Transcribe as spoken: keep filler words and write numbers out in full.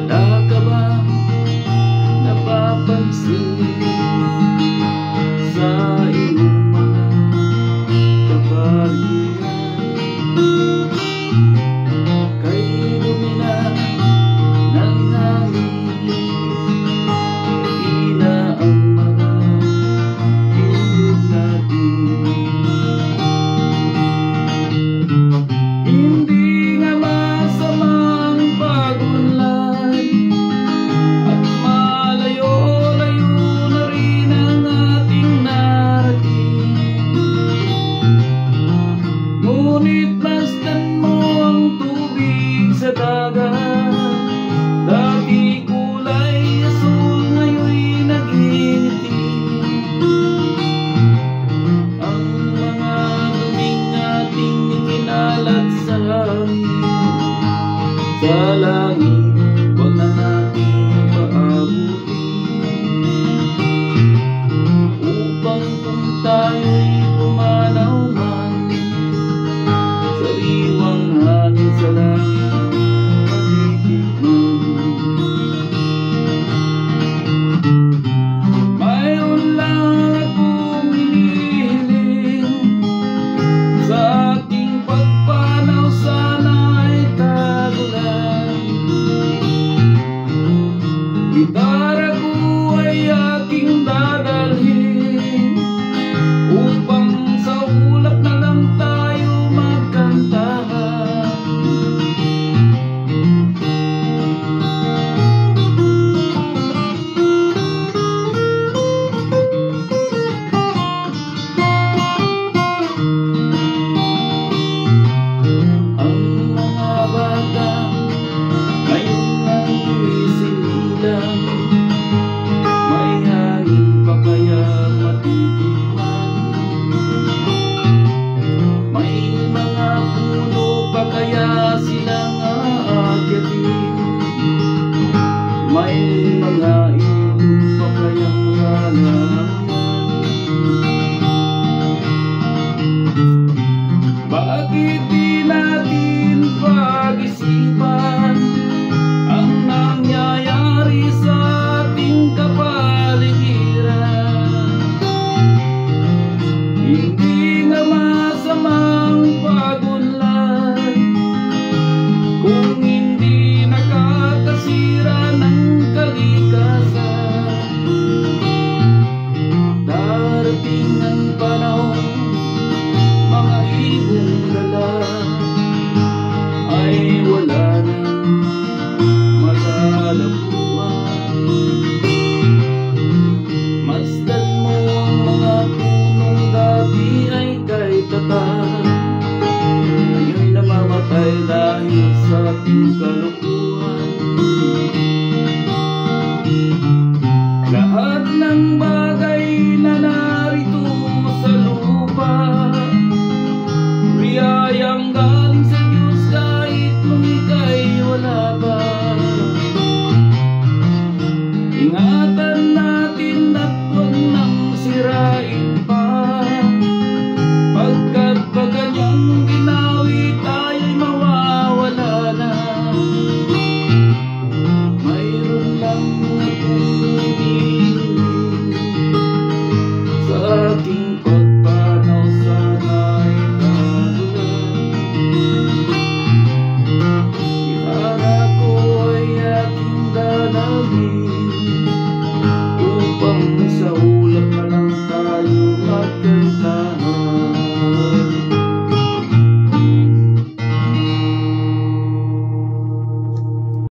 Wala ka bang napapansin sa iyong mga kapaligiran? Kay dumi na ng hangin, tila ang mga ilog natin. Hindi nga masamang pagunlad at malayo-layo na rin ang ating narating. Ngunit masdan mo ang tubig sa dagat. Dati kulay asul, ngayon'y naging itim. Ang mga duming ating ikinalat sa hangin, sa langit wag na nating paabutin, upang kung tayo'y pumanaw man, sariwang hangin sa langit matitikman. Mayroon lang akong hinihiling, sa aking pagpanaw sana'y tagulan. Gitara ko ay aking dadalhin, upang sa ulap na lang tayo magkantahan. Ang mga bata ngayon ang isinilang, may hangin pa kaya matitikman? May mga puno pa kaya silang aakyatin? May mga ilog pa kayang lalaki?